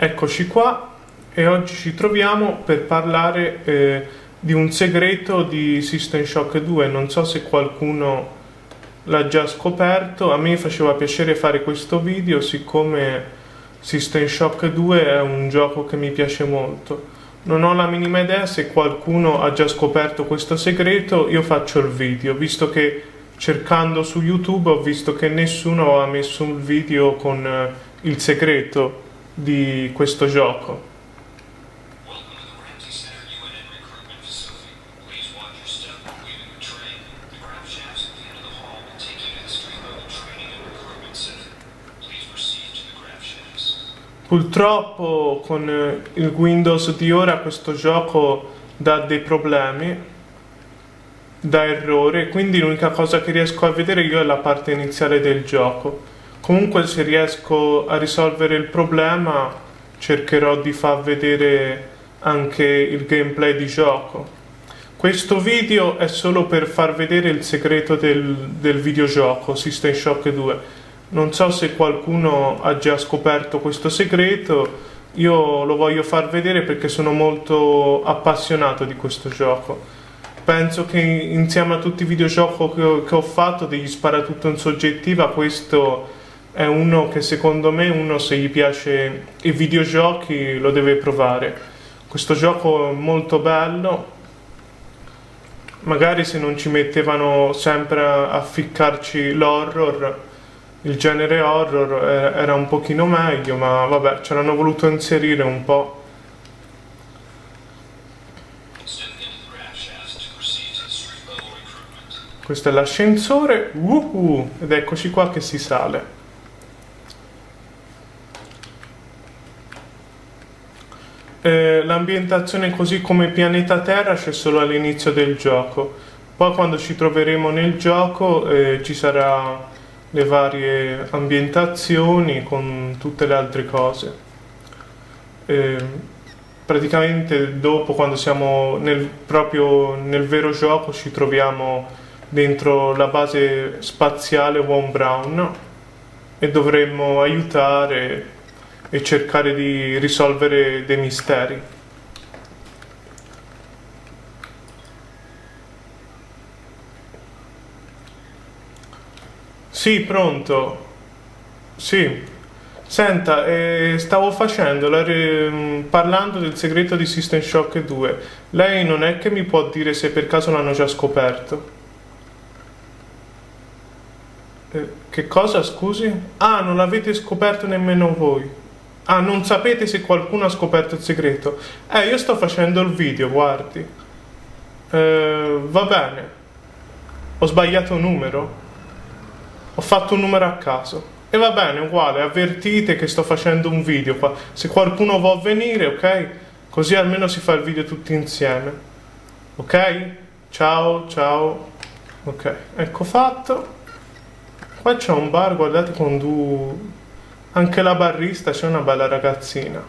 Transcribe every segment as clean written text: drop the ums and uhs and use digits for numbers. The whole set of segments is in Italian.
Eccoci qua e oggi ci troviamo per parlare di un segreto di System Shock 2. Non so se qualcuno l'ha già scoperto. A me faceva piacere fare questo video siccome System Shock 2 è un gioco che mi piace molto. Non ho la minima idea se qualcuno ha già scoperto questo segreto. Io faccio il video, visto che cercando su YouTube ho visto che nessuno ha messo un video con il segreto di questo gioco. Purtroppo con il Windows di ora questo gioco dà dei problemi, dà errore, quindi l'unica cosa che riesco a vedere io è la parte iniziale del gioco. Comunque se riesco a risolvere il problema cercherò di far vedere anche il gameplay di gioco. Questo video è solo per far vedere il segreto del videogioco System Shock 2. Non so se qualcuno ha già scoperto questo segreto, io lo voglio far vedere perché sono molto appassionato di questo gioco. Penso che insieme a tutti i videogiochi che ho fatto, degli sparatutto in soggettiva, questo è uno che secondo me uno se gli piace i videogiochi lo deve provare. Questo gioco è molto bello, magari se non ci mettevano sempre a ficcarci l'horror, il genere horror era un pochino meglio, ma vabbè, ce l'hanno voluto inserire un po'. Questo è l'ascensore, ed eccoci qua che si sale. L'ambientazione così come pianeta Terra c'è solo all'inizio del gioco, poi quando ci troveremo nel gioco ci sarà le varie ambientazioni con tutte le altre cose. Praticamente dopo, quando siamo proprio nel vero gioco, ci troviamo dentro la base spaziale Von Braun e dovremmo aiutare e cercare di risolvere dei misteri. Sì, pronto. Sì. Senta, stavo facendo, parlando del segreto di System Shock 2. Lei non è che mi può dire se per caso l'hanno già scoperto? Che cosa, scusi? Ah, non l'avete scoperto nemmeno voi. Ah, non sapete se qualcuno ha scoperto il segreto? Io sto facendo il video, guardi. Va bene. Ho sbagliato un numero? Ho fatto un numero a caso. E va bene, uguale, avvertite che sto facendo un video qua. Se qualcuno vuol venire, ok? Così almeno si fa il video tutti insieme. Ok? Ciao, ciao. Ok, ecco fatto. Qua c'è un bar, guardate, con anche la barista, c'è una bella ragazzina.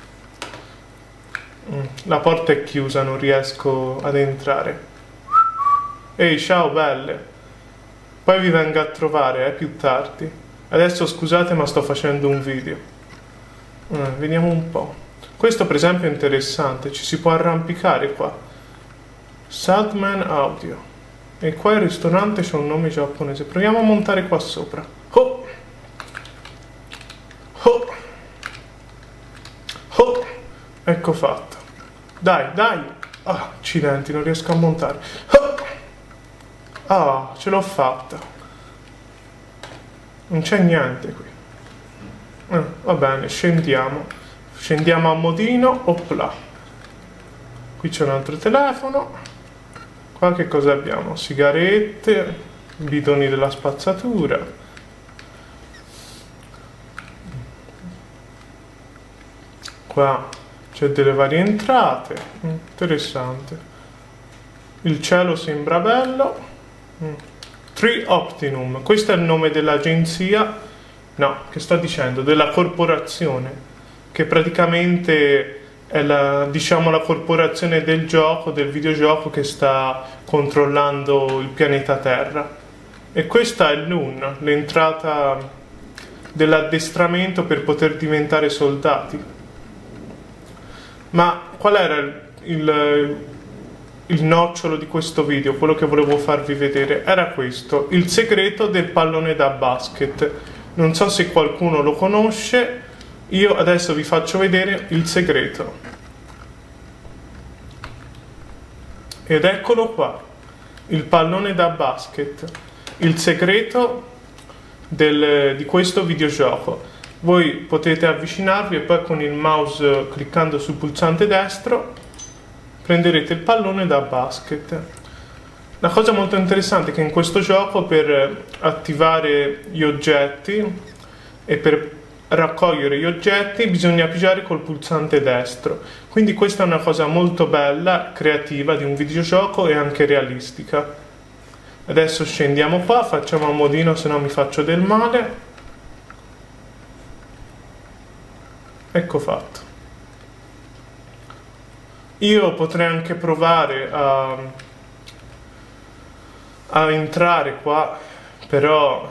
La porta è chiusa, non riesco ad entrare. Ehi, ciao belle. Poi vi vengo a trovare, più tardi. Adesso scusate ma sto facendo un video. Vediamo un po'. Questo per esempio è interessante, ci si può arrampicare qua. Saltman Audio. E qua il ristorante c'è un nome giapponese. Proviamo a montare qua sopra. Oh! Oh! Oh! Ecco fatto. Dai, dai! Ah, accidenti, non riesco a montare. Oh! Ah, ce l'ho fatta. Non c'è niente qui. Va bene, scendiamo. Scendiamo a modino. Opla. Qui c'è un altro telefono. Qua che cosa abbiamo? Sigarette, bidoni della spazzatura. Qua c'è delle varie entrate. Interessante. Il cielo sembra bello. Tri Optimum, questo è il nome dell'agenzia, no, che sto dicendo, della corporazione, che praticamente è diciamo la corporazione del gioco, del videogioco che sta controllando il pianeta Terra. E questa è l'UN, l'entrata dell'addestramento per poter diventare soldati. Ma qual era il nocciolo di questo video, quello che volevo farvi vedere? Era questo, il segreto del pallone da basket. Non so se qualcuno lo conosce, io adesso vi faccio vedere il segreto. Ed eccolo qua, il pallone da basket, il segreto di questo videogioco. Voi potete avvicinarvi e poi con il mouse, cliccando sul pulsante destro, prenderete il pallone da basket. La cosa molto interessante è che in questo gioco, per attivare gli oggetti e per raccogliere gli oggetti, bisogna pigiare col pulsante destro. Quindi questa è una cosa molto bella, creativa di un videogioco e anche realistica. Adesso scendiamo qua, facciamo a modino, se no mi faccio del male. Ecco fatto. Io potrei anche provare a entrare qua, però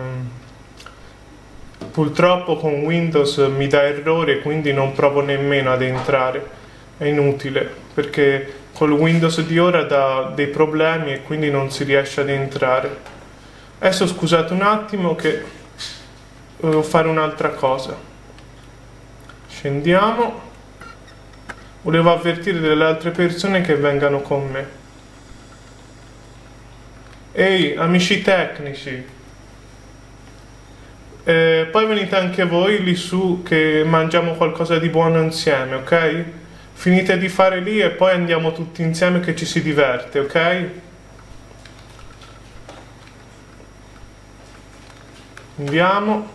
purtroppo con Windows mi dà errore, quindi non provo nemmeno ad entrare. È inutile, perché col Windows di ora dà dei problemi e quindi non si riesce ad entrare. Adesso scusate un attimo che devo fare un'altra cosa. Scendiamo. Volevo avvertire delle altre persone che vengano con me. Ehi, amici tecnici, poi venite anche voi lì su che mangiamo qualcosa di buono insieme, ok? Finite di fare lì e poi andiamo tutti insieme che ci si diverte, ok? Andiamo.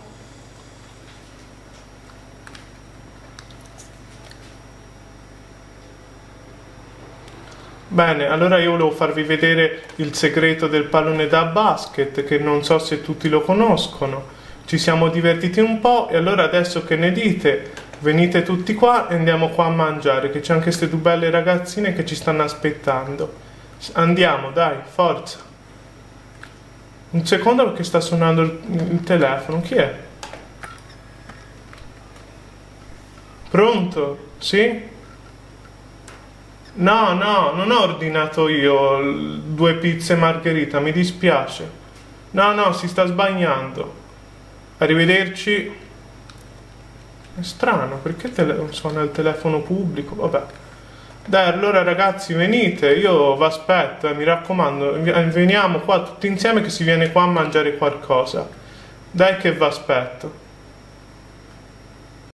Bene, allora io volevo farvi vedere il segreto del pallone da basket, che non so se tutti lo conoscono. Ci siamo divertiti un po' e allora adesso che ne dite, venite tutti qua e andiamo qua a mangiare, che c'è anche queste due belle ragazzine che ci stanno aspettando. Andiamo, dai, forza. Un secondo perché sta suonando il telefono, chi è? Pronto? Sì? No, non ho ordinato io 2 pizze margherita, mi dispiace. No, si sta sbagliando. Arrivederci. È strano, perché suona il telefono pubblico? Vabbè. Dai, allora ragazzi, venite, io vi aspetto, mi raccomando, veniamo qua tutti insieme che si viene qua a mangiare qualcosa. Dai che vi aspetto.